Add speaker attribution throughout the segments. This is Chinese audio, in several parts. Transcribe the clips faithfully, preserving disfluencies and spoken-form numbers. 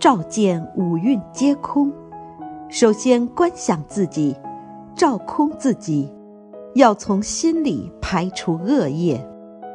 Speaker 1: 照见五蕴皆空，首先观想自己，照空自己，要从心里排除恶业。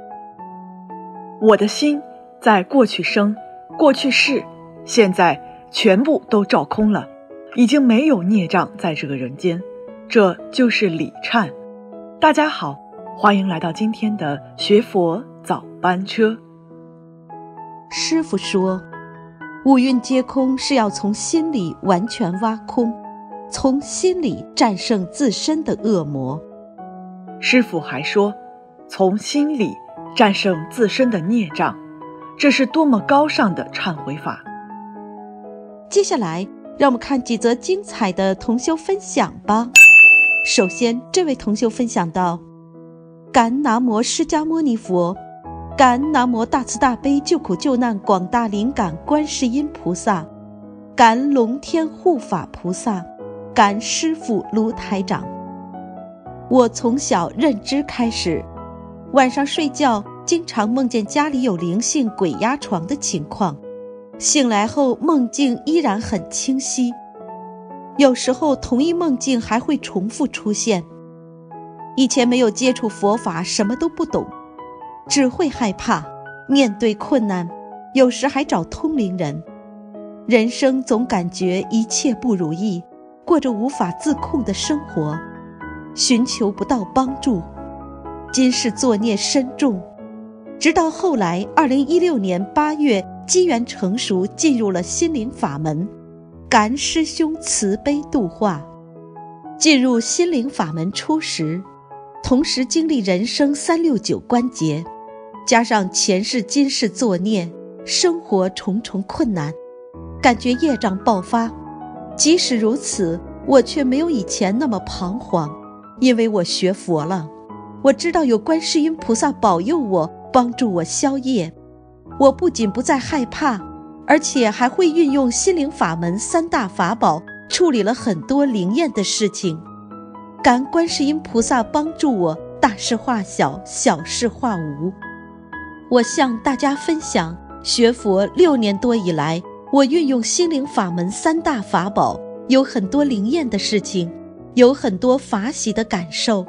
Speaker 2: 我的心在过去生、过去世、现在全部都照空了，已经没有孽障在这个人间，这就是理忏。大家好，欢迎来到今天的学佛早班车。
Speaker 1: 师父说，五蕴皆空是要从心里完全挖空，从心里战胜自身的恶魔。
Speaker 2: 师父还说，从心里战胜自身的孽障，这是多么高尚的忏悔法。
Speaker 1: 接下来让我们看几则精彩的同修分享吧。首先，这位同修分享到：感恩南无释迦牟尼佛，感恩南无大慈大悲救苦救难广大灵感观世音菩萨，感恩龙天护法菩萨，感恩师父卢台长。我从小认知开始，晚上睡觉经常梦见家里有灵性鬼压床的情况，醒来后梦境依然很清晰，有时候同一梦境还会重复出现。以前没有接触佛法，什么都不懂，只会害怕，面对困难，有时还找通灵人。人生总感觉一切不如意，过着无法自控的生活，寻求不到帮助，今世作孽深重。直到后来二零一六年八月机缘成熟，进入了心灵法门，感恩师兄慈悲度化。进入心灵法门初时，同时经历人生三六九关节，加上前世今世作孽，生活重重困难，感觉业障爆发。即使如此，我却没有以前那么彷徨，因为我学佛了，我知道有观世音菩萨保佑我，帮助我消业。我不仅不再害怕，而且还会运用心灵法门三大法宝，处理了很多灵验的事情。感恩观世音菩萨帮助我，大事化小，小事化无。我向大家分享，学佛六年多以来，我运用心灵法门三大法宝，有很多灵验的事情，有很多法喜的感受。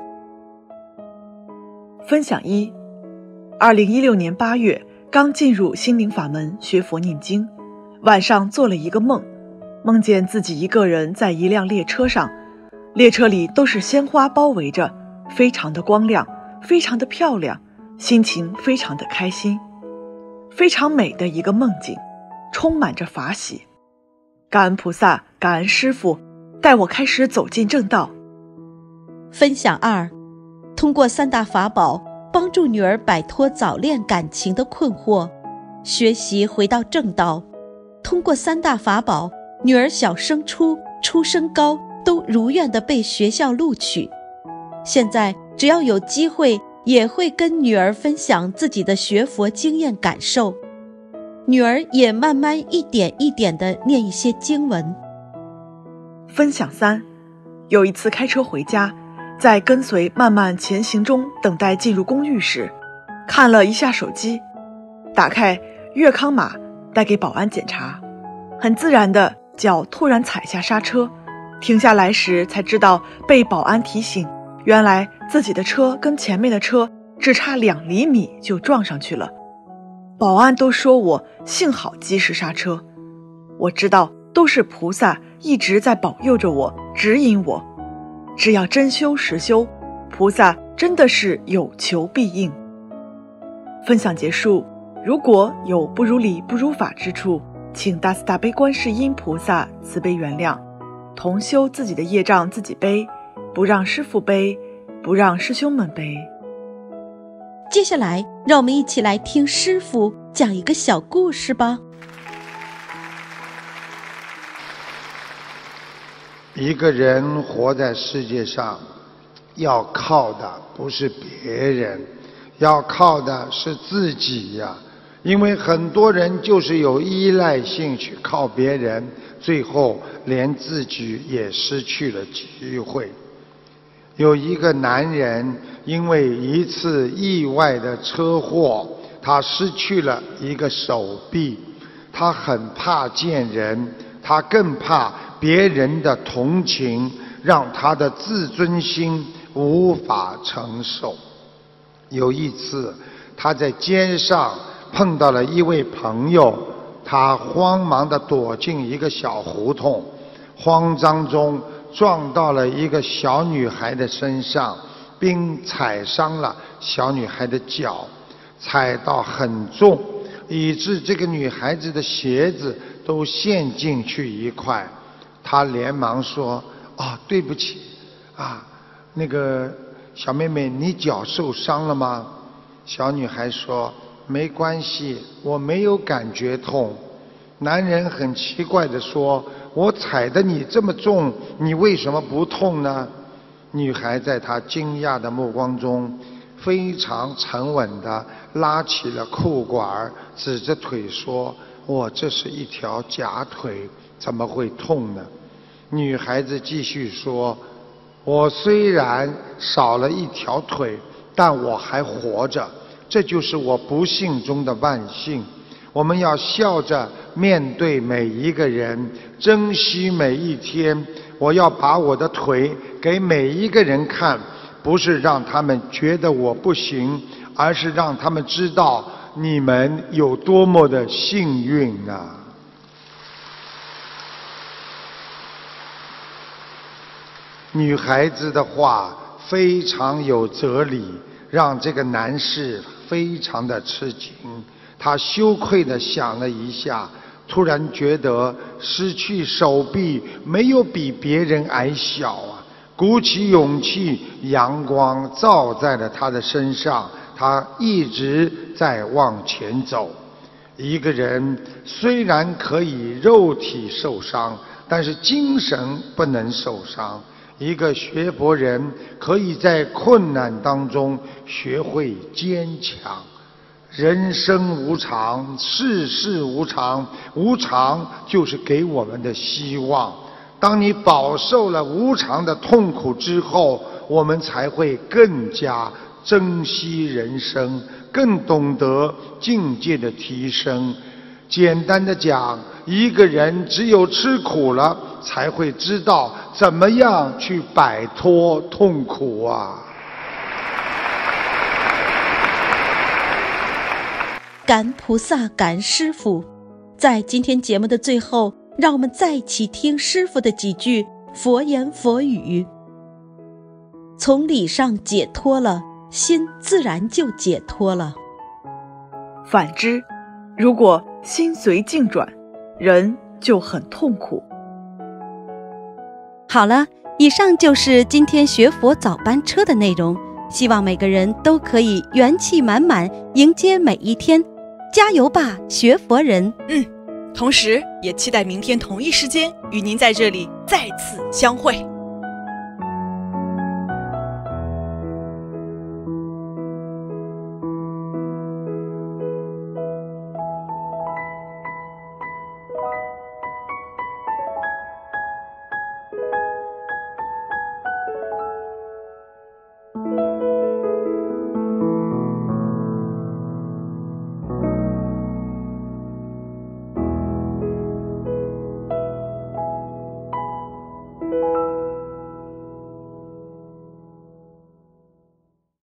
Speaker 2: 分享一：二零一六年八月，刚进入心灵法门学佛念经，晚上做了一个梦，梦见自己一个人在一辆列车上，列车里都是鲜花包围着，非常的光亮，非常的漂亮，心情非常的开心，非常美的一个梦境，充满着法喜。感恩菩萨，感恩师父，带我开始走进正道。
Speaker 1: 分享二：通过三大法宝帮助女儿摆脱早恋感情的困惑，学习回到正道。通过三大法宝，女儿小升初、初升高都如愿地被学校录取。现在只要有机会，也会跟女儿分享自己的学佛经验感受。女儿也慢慢一点一点地念一些经文。
Speaker 2: 分享三：有一次开车回家，在跟随慢慢前行中等待进入公寓时，看了一下手机，打开粤康码带给保安检查，很自然的脚突然踩下刹车，停下来时才知道被保安提醒，原来自己的车跟前面的车只差两厘米就撞上去了。保安都说我幸好及时刹车，我知道都是菩萨一直在保佑着我，指引我，只要真修实修，菩萨真的是有求必应。分享结束，如果有不如理不如法之处，请大慈大悲观世音菩萨慈悲原谅，同修自己的业障自己背，不让师父背，不让师兄们背。
Speaker 1: 接下来让我们一起来听师父讲一个小故事吧。
Speaker 3: 一个人活在世界上，要靠的不是别人，要靠的是自己呀。因为很多人就是有依赖性去靠别人，最后连自己也失去了机会。有一个男人因为一次意外的车祸，他失去了一个手臂， 他很怕见人，他更怕别人的同情，让他的自尊心无法承受。有一次，他在街上碰到了一位朋友，他慌忙地躲进一个小胡同，慌张中撞到了一个小女孩的身上，并踩伤了小女孩的脚，踩到很重，以致这个女孩子的鞋子都陷进去一块。他连忙说：啊，对不起啊，那个小妹妹，你脚受伤了吗？小女孩说：没关系，我没有感觉痛。男人很奇怪地说：我踩得你这么重，你为什么不痛呢？女孩在他惊讶的目光中，非常沉稳地拉起了裤管，指着腿说：我这是一条假腿，怎么会痛呢？女孩子继续说：我虽然少了一条腿，但我还活着，这就是我不幸中的万幸。我们要笑着面对每一个人，珍惜每一天。我要把我的腿给每一个人看，不是让他们觉得我不行，而是让他们知道你们有多么的幸运啊！女孩子的话非常有哲理，让这个男士非常的吃惊。他羞愧地想了一下，突然觉得失去手臂没有比别人矮小啊！鼓起勇气，阳光照在了他的身上，他一直在往前走。一个人虽然可以肉体受伤，但是精神不能受伤。一个学佛人可以在困难当中学会坚强。人生无常，世事无常，无常就是给我们的希望。当你饱受了无常的痛苦之后，我们才会更加珍惜人生，更懂得境界的提升。简单的讲，一个人只有吃苦了，才会知道怎么样去摆脱痛苦啊！
Speaker 1: 感菩萨，感师父。在今天节目的最后，让我们再一起听师父的几句佛言佛语。从理上解脱了，心自然就解脱了。
Speaker 2: 反之，如果心随境转，人就很痛苦。
Speaker 1: 好了，以上就是今天学佛早班车的内容，希望每个人都可以元气满满迎接每一天。加油吧，学佛人！
Speaker 4: 嗯，同时也期待明天同一时间与您在这里再次相会。